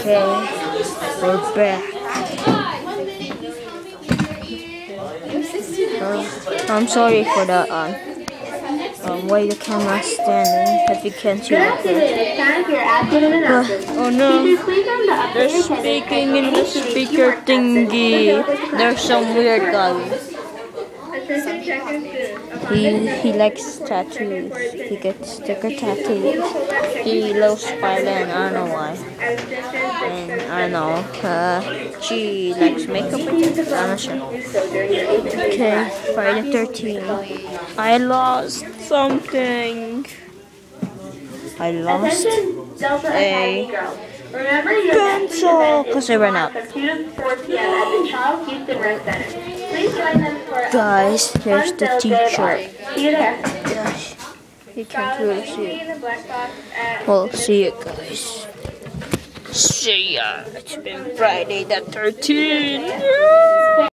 Okay, we're back. I'm sorry for the way the camera's standing, if you can't see it. Oh no, they're speaking in the speaker thingy. There's some weird guy. He likes tattoos. He gets sticker tattoos. He loves Spider-Man, I don't know why. And I don't know. She likes makeup, I'm not sure. Okay, Friday the 13th. I lost something. I lost a pencil because I ran out. Guys, there's the teacher. Gosh, you can't really see it. Well, see you guys. See ya. It's been Friday the 13th.